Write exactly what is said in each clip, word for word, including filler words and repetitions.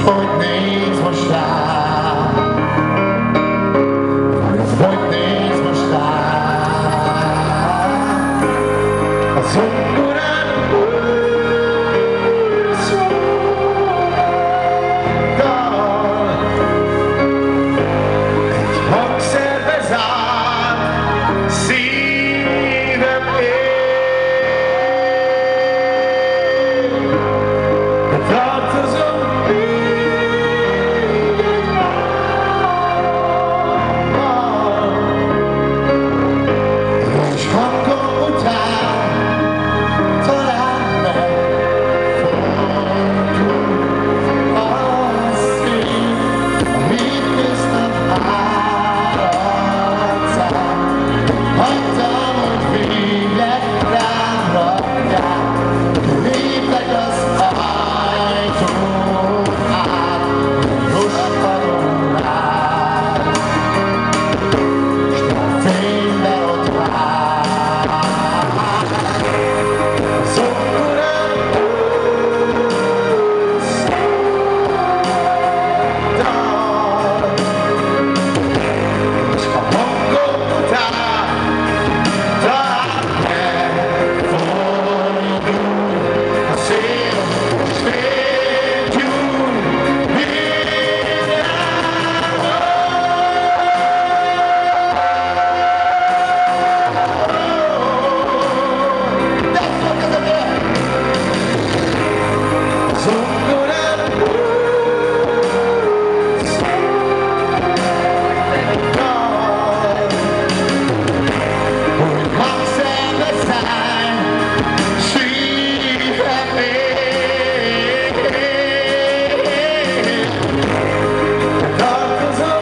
hogy néz most rám, hogy néz most rám. A zongorán úr szól dal, egy hangszerbe zárt szívem él, de tartozom még egy álommal, és hangom után talán megfordul a szív, a hétköznap állarcát. Hagytam, hogy végleg rám rakják, léptek az ajtón át, most adom rád, s a fénybe ott vár. A zongorán úr szól dal, és a hangom után talán megfordul a szél, és félgyúl minden álom. De szól kezemre! A zongorán úr szól dal, hogy hangszerbe száll szívem él, de tartozom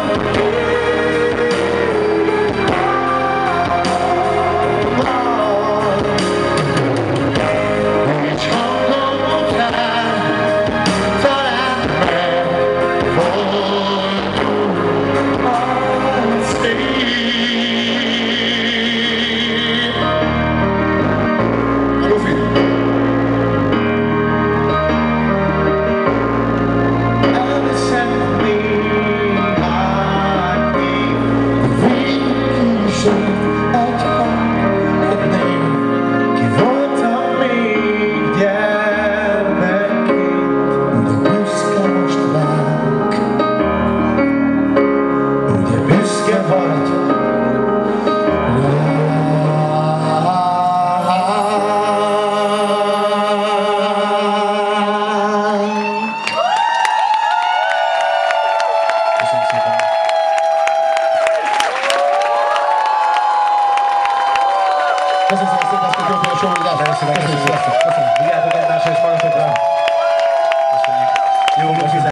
álommal, és hangom után talán megfordul a szív. Lufi! Elviszem néhány év, végkísért egy hang, egy név. Ki voltam még gyermekként, ugye büszke most ránk, ugye büszke vagy Köszönöm szépen. Köszönöm szépen ezt a jó sóridást. Köszönöm szépen. Köszönöm. Vigyázzatok egymásra és magatokra. Köszönjük. Jó,